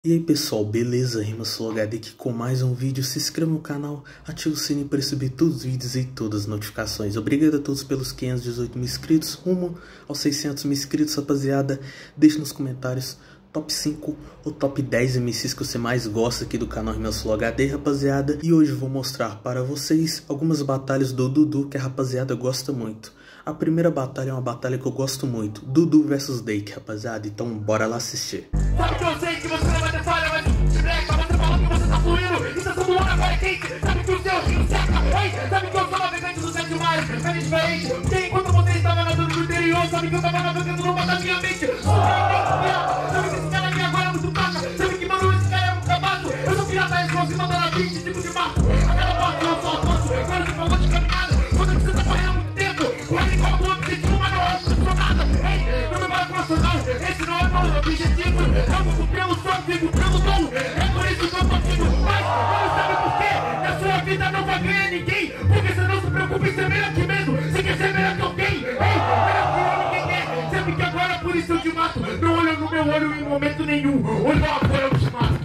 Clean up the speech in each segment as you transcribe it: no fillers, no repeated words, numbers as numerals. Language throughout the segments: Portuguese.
E aí pessoal, beleza? RimaSoloHD aqui com mais um vídeo. Se inscreva no canal, ative o sininho para receber todos os vídeos e todas as notificações. Obrigado a todos pelos 518 mil inscritos, rumo aos 600 mil inscritos, rapaziada. Deixe nos comentários top 5 ou top 10 MCs que você mais gosta aqui do canal RimaSoloHD, rapaziada. E hoje eu vou mostrar para vocês algumas batalhas do Dudu que a rapaziada gosta muito. A primeira batalha é uma batalha que eu gosto muito, Dudu vs Dake, rapaziada. Então bora lá assistir. Sabe que eu sei que você não vai ter falha, mas de breca, você falou que você tá fluindo, e tá todo mundo agora quente. Sabe que o seu rio seca, ei, sabe que eu sou navegante do 7 mares, é diferente. Porque enquanto você estava nadando no interior, sabe que eu tava navegando no mar da minha mente. Sabe que esse cara aqui agora é muito paca, sabe que mano, esse cara é muito cabaço. Eu sou pirata, resposta e manda na 20, tipo de mato. Aquela parte eu só avanço, agora que falou de caminhada, quando você tá correndo há muito tempo, corre igual do objetivo, mas não é nada. Ei, não me vai profissional, esse não é meu objetivo. Eu vou cumprir o sonho, vivo pelo dom. É por isso que eu consigo. Mas não sabe por quê? Na sua vida não vai ganhar ninguém. Porque você não se preocupa em ser melhor que mesmo. Você quer ser melhor que alguém. Ei, melhor que ninguém quer. Sabe que agora por isso eu te mato. Não olha no meu olho em momento nenhum. Olha lá agora eu te mato.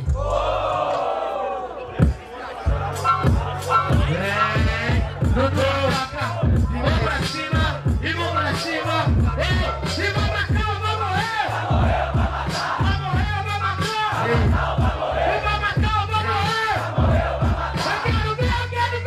Não tô vaca. E vamos pra cima. E vamos pra cima. Ei, e vamos pra cá, vamos morrer. Vai morrer, vai matar. E vai matar, vai morrer. Eu quero ver, eu quero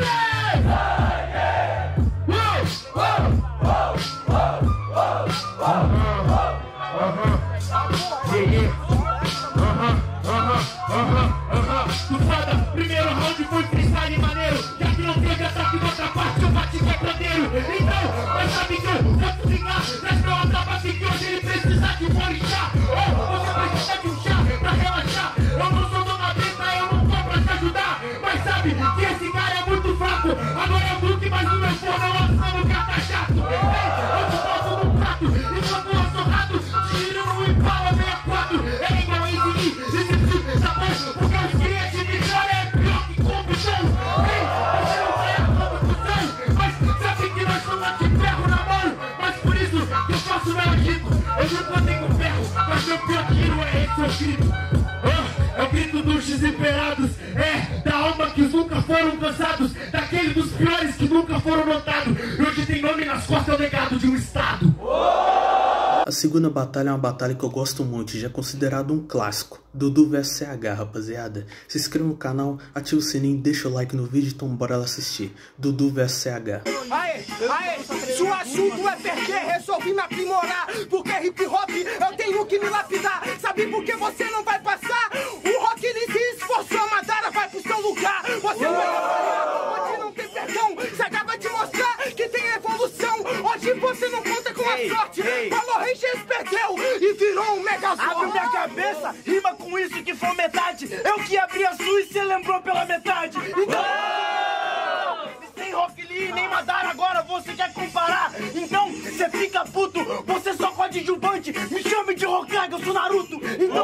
ver. Primeiro round foi freestyle maneiro. Já que não teve ataque na outra parte, eu bati quebradeiro. Então, mas sabe que eu posso ficar nas meu ataque que hoje ele precisa de um orixá. Você precisa de um chá pra relaxar. Eu não sou dona Benta, eu não tô pra te ajudar. Mas sabe que esse cara é muito fraco. Agora é o Duque, mas o meu forno é lançando que tá chato. Eu te posso no prato, enquanto eu sou rato, tiro no Impala 64. É igual a Easy, tá bom? Porque eu esqueci de vitória é pior que corrupção. Ei, você não vai a corrupção, mas sabe que nós somos de ferro na mão. Mas por isso que eu faço meu agito. Eu nunca tenho ferro, mas meu pior tiro é esse, eu grito. É o grito dos desesperados, é da alma que nunca foram cansados, daquele dos piores que nunca foram notados. E hoje tem nome nas costas, é o legado de um estado. A segunda batalha é uma batalha que eu gosto muito, já é considerado um clássico, Dudu vs CH, rapaziada. Se inscreva no canal, ative o sininho, deixa o like no vídeo, então bora lá assistir. Dudu vs CH. Aê, se o assunto é perder, resolvi me aprimorar. Porque hip hop eu tenho que me lapidar. Sabe por que você não vai passar? O Rock ele se esforçou, a Madara vai pro seu lugar. Você não vai falhar, hoje não tem perdão. CH vai te mostrar que tem evolução. Hoje você não conta com a sorte. Power Rangers perdeu e virou um Megazord. Abre minha cabeça, rima com isso que foi metade. Eu que abri a sua e cê lembrou pela metade. Então, sem Rock Lee nem Madara agora você quer comparar. Então, cê fica puto, você só coadjuvante. Me chame de Hokage, eu sou Naruto. Então,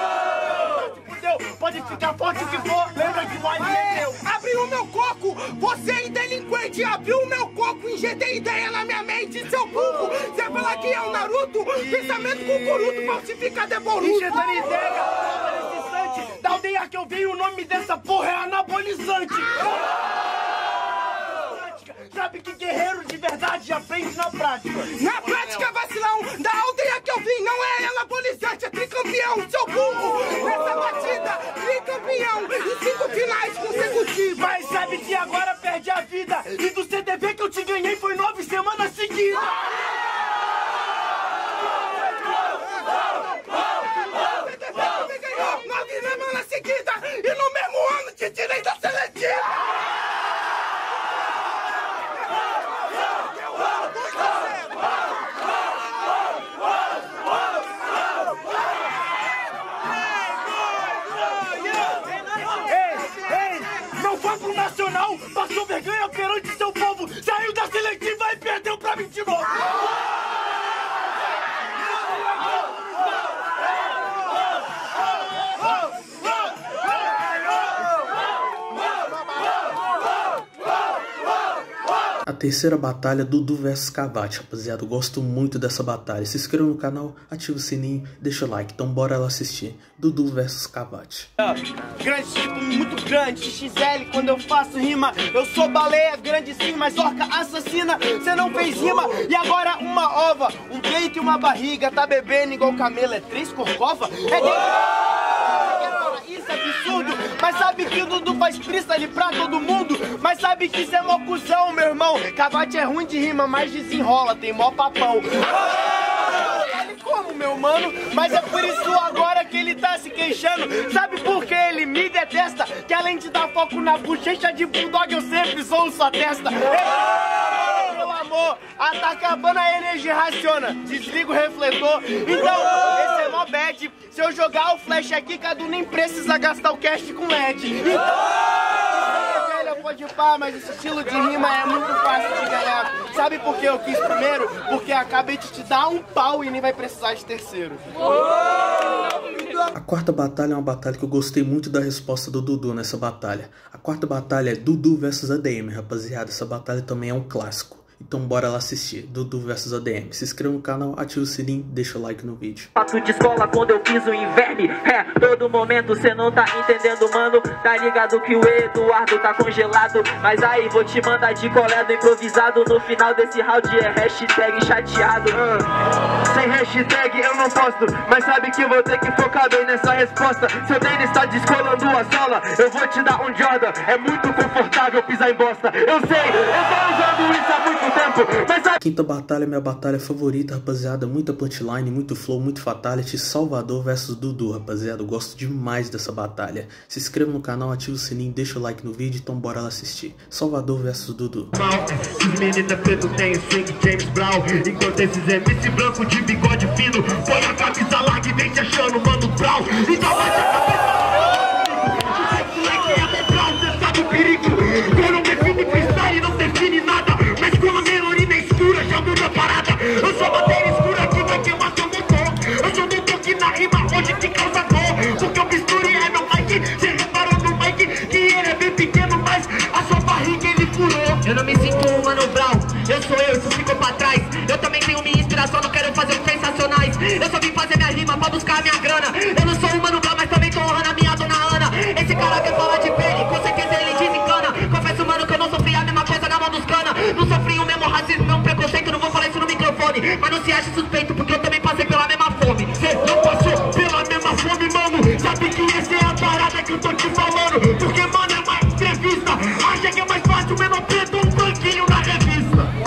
pode ficar forte o que for, lembra que vai entendeu. Abriu o meu coco, você é delinquente. Abriu o meu coco, injetei ideia na minha mente. Seu burro, você fala que é o Naruto. Pensamento cucuruto, falsificado é Boruto. Injetando ideia, nesse instante. Da aldeia que eu venho, o nome dessa porra é anabolizante. Sabe que guerreiro de verdade aprende na prática. Na prática, vacilão, da aldeia que eu vim, não é anabolizante, é tricampeão, seu burro. Nessa batida, tricampeão, em 5 finais consecutivas. Mas sabe que agora perde a vida. E do CDV que eu te ganhei foi 9 semanas seguidas. CDV me ganhou 9 semanas seguidas e no mesmo ano te tirei da seletiva. Nacional, passou vergonha perante seu povo, saiu da seletiva e perdeu pra mim de novo. A terceira batalha, Dudu vs Cavate, rapaziada. Eu gosto muito dessa batalha. Se inscreva no canal, ativa o sininho, deixa o like. Então bora lá assistir. Dudu vs Cavate. Grande tipo, muito grande, XL, quando eu faço rima. Eu sou baleia, grande sim, mas orca assassina. Cê não fez rima, e agora uma ova, um peito e uma barriga. Tá bebendo igual camelo, é 3 corcova? Isso é absurdo, mas sabe que o Dudu faz freestyle pra todo mundo. Mas sabe que isso é mó cuzão, meu irmão. Cavate é ruim de rima, mas desenrola, tem mó papão. Sabe como, meu mano? Mas é por isso agora que ele tá se queixando. Sabe por que ele me detesta? Que além de dar foco na bochecha de bulldog, eu sempre sou sua testa. Meu amor, tá acabando a energia, raciona. Desliga o refletor. Então, esse é mó bad. Se eu jogar o flash aqui, Cadu nem precisa gastar o cast com LED. Então, velho, pode pá, mas esse estilo de rima é muito fácil de ganhar. Sabe por que eu quis primeiro? Porque acabei de te dar um pau e nem vai precisar de terceiro. A quarta batalha é uma batalha que eu gostei muito da resposta do Dudu nessa batalha. A quarta batalha é Dudu vs ADM, rapaziada. Essa batalha também é um clássico. Então bora lá assistir, Dudu vs ADM. Se inscreva no canal, ativa o sininho, deixa o like no vídeo. Passo de escola quando eu piso em verme. Todo momento cê não tá entendendo, mano. Tá ligado que o Eduardo tá congelado. Mas aí vou te mandar de colé do improvisado. No final desse round é hashtag chateado. Sem hashtag eu não posto, mas sabe que vou ter que focar bem nessa resposta. Seu tênis tá descolando a sola, eu vou te dar um Jordan. É muito confortável pisar em bosta. Eu sei, eu tô usando isso há muito tempo, mas a quinta batalha é minha batalha favorita, rapaziada. Muita punchline, muito flow, muito fatality. Salvador vs Dudu, rapaziada. Eu gosto demais dessa batalha. Se inscreva no canal, ativa o sininho, deixa o like no vídeo. Então bora lá assistir. Salvador vs Dudu. Os meninos preto tem swing James Brown, enquanto esses MC branco de bigode fino põe a camisa larga e vem te achando Mano Brown. Então vai a cabeça, moleque é Mano Brown, cê sabe o perigo. Eu não define freestyle, não define nada, mas com a melorina escura já muda a parada. Eu sou matéria escura que vai queimar seu motor. Eu sou motor que na rima hoje te causa dor, porque o bisturi é meu mic. Cê reparou no mic que ele é bem pequeno, mas a sua barriga ele furou. Eu não me sinto um Mano Brown, eu sou eu, isso ficou pra trás. Eu também tenho minha inspiração, não quero fazer os sensacionais. Eu só vim fazer minha rima pra buscar a minha grana. Eu não sou um Mano Brown, mas também tô honrando a minha dona Ana. Esse cara quer falar de pele, com certeza ele desencana. Confesso, mano, que eu não sofri a mesma coisa na mão dos cana. Não sofri o mesmo racismo, mesmo preconceito, não vou falar isso no microfone. Mas não se ache suspeito, porque eu também passei pela mesma fome. Cê não passou pela mesma fome, mano. Sabe que essa é a parada que eu tô te falando. Porque, mano, é uma entrevista. Acha que é mais fácil, menor preto, um banquinho na revista.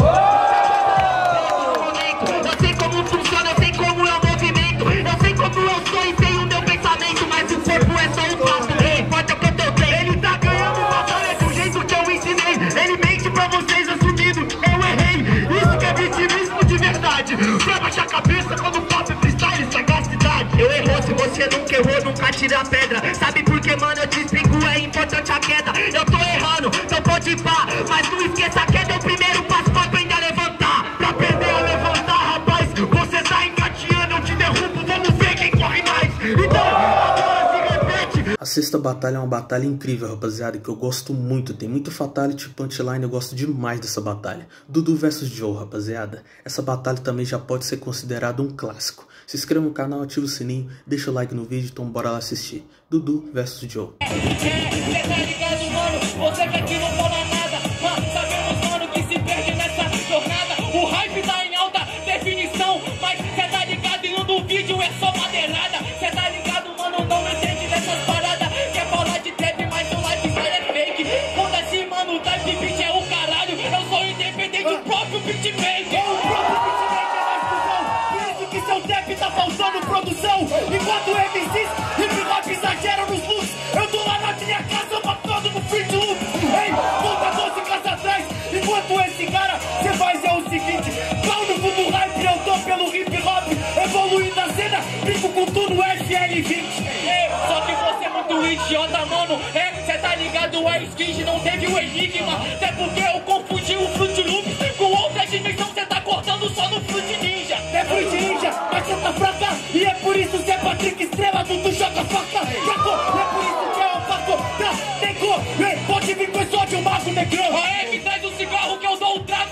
Eu sei como funciona, eu sei como é o movimento. Eu sei como eu sou e sei o meu pensamento. Mas o corpo é só um passo, o importa é o que eu tô bem. Ele tá ganhando batalha do jeito que eu ensinei. Ele mente pra vocês assumindo, eu errei. Isso que é vitimismo de verdade. Pra baixar a cabeça quando o papo é freestyle, sagacidade. Eu errou, se você nunca errou, nunca tira a pedra. Sabe por que, mano, eu te explico, é importante a queda. Eu tô errando, então pode ir pá, mas não esqueça que é meu primeiro passo pra aprender a levantar. Pra aprender a levantar, rapaz, você tá engateando, eu te derrubo, vamos ver quem corre mais. Então, agora se repete. A sexta batalha é uma batalha incrível, rapaziada, que eu gosto muito. Tem muito fatality, punchline, eu gosto demais dessa batalha. Dudu vs Joe, rapaziada. Essa batalha também já pode ser considerada um clássico. Se inscreva no canal, ativa o sininho, deixa o like no vídeo, então bora lá assistir. Dudu vs Joe. Cê tá ligado, mano? Você que aqui não fala nada, mas sabemos, mano, que se perde nessa jornada. O hype tá em alta definição, mas cê tá ligado e no vídeo é só madeirada. Cê tá ligado, mano, não entende dessas paradas. Quer falar de trap, mas o lifestyle é fake. Quando assim, mano, o type beat é o caralho. Eu sou independente do próprio beatmaker. O próprio beatmaker é mais cuzão. Por isso que seu trap tá faltando produção. Enquanto MCs hip hop exageram nos looks, eu tô lá na minha casa matando no free loop. Ei, volta 12 casas atrás. Enquanto esse cara, cê faz é o seguinte: pau no fundo hype, eu tô pelo hip hop. Evoluindo a cena, brinco com tudo FL20. Só que você é muito idiota, mano. Cê tá ligado, a Skid não teve o enigma. Até porque eu confundi o Fruit Loop com outra dimensão. Cê tá cortando só no Fruit Ninja. É Fruit Ninja, mas cê tá fraca. E é por isso que é Patrick Estrela, Dudu joga faca. É por isso que é o Paco. Tem cor, pode vir com esse ódio, mago negrão. A M traz o cigarro que eu dou o trago.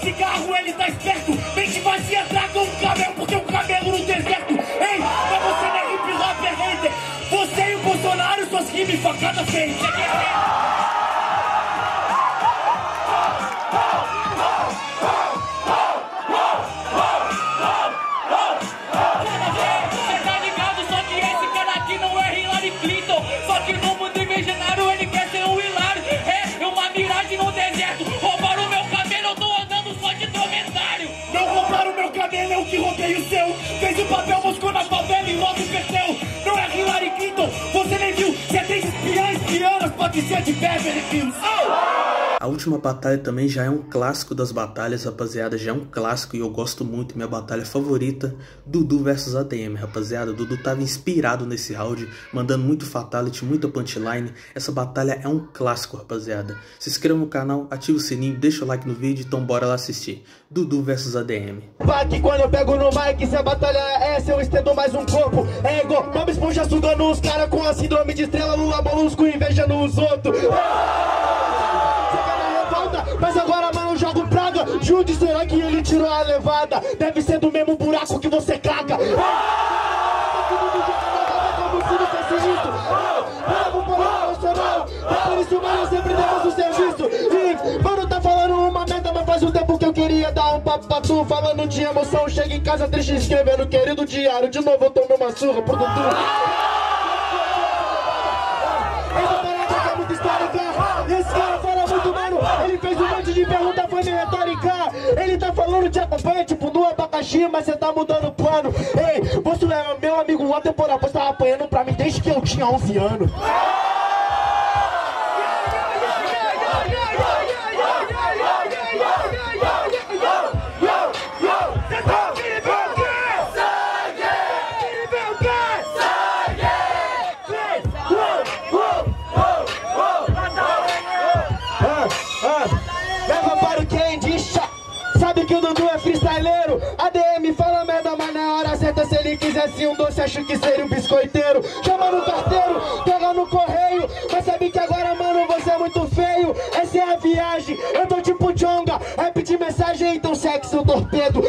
cigarro, ele tá esperto. Mente vazia, traga um camelo, porque um camelo no deserto. Ei, mas você não é hip hop, é hater. Você e o Bolsonaro, suas rimas facada frente. É guerreiro. Que roubei o seu, fez o papel, buscou na favela e logo perdeu. Não é Hillary Clinton, você nem viu. Se é três espiãs, pode ser de Beverly Hills. A última batalha também já é um clássico das batalhas, rapaziada, já é um clássico e eu gosto muito, minha batalha favorita, Dudu versus ADM, rapaziada. Dudu tava inspirado nesse round, mandando muito fatality, muita punchline. Essa batalha é um clássico, rapaziada. Se inscreva no canal, ativa o sininho, deixa o like no vídeo, então bora lá assistir. Dudu versus ADM. Que quando eu pego no mic, se a batalha é essa, eu estendo mais um corpo. É igual Bob Esponja sugando os caras com a síndrome de estrela, Lula molusco invejando os outros. Mas agora, mano, eu jogo praga. De onde será que ele tirou a levada? Deve ser do mesmo buraco que você caga. Por isso, mano, eu sempre demos o serviço. E, mano, tá falando uma merda, mas faz um tempo que eu queria dar um papo pra tu. Falando de emoção, chega em casa triste escrevendo querido diário. De novo eu tomei uma surra por tudo. Esse cara fala muito, mano. Ele fez um monte de pergunta, foi minha retórica. Ele tá falando de acompanha, tipo, no abacaxi, mas você tá mudando o plano. Ei, você é meu amigo, uma temporada, você tava apanhando pra mim desde que eu tinha 11 anos. Leva para o quem diz, sabe que o Dudu é freestyleiro. ADM fala merda, mas na hora certa, se ele quisesse um doce, acho que seria um biscoiteiro. Chama no carteiro, pega no correio, mas sabe que agora, mano, você é muito feio. Essa é a viagem, eu tô tipo Jonga, rap de mensagem, então sexo o torpedo.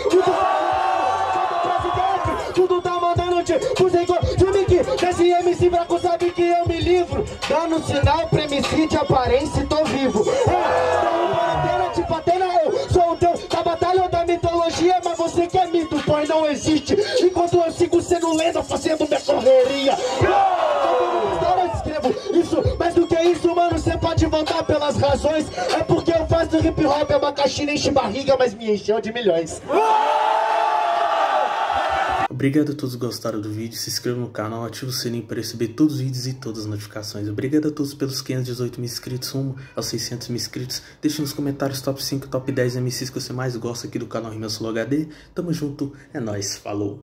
Tudo tá mandando tipo desse MC braco, sabe que eu me livro. Dando sinal pra MC de aparência e tô vivo. Tipo Atena, eu sou o teu da batalha ou da mitologia, mas você que é mito, pois não existe. Enquanto eu sigo sendo lenda, fazendo minha correria. Eu escrevo isso, mais do que isso, mano, você pode voltar pelas razões. É porque eu faço hip hop, abacaxi nem enche barriga, mas me encheu de milhões. Obrigado a todos que gostaram do vídeo, se inscreva no canal, ative o sininho para receber todos os vídeos e todas as notificações. Obrigado a todos pelos 518 mil inscritos, rumo aos 600 mil inscritos. Deixe nos comentários top 5, top 10 MCs que você mais gosta aqui do canal Rima Sul HD. Tamo junto, é nóis, falou!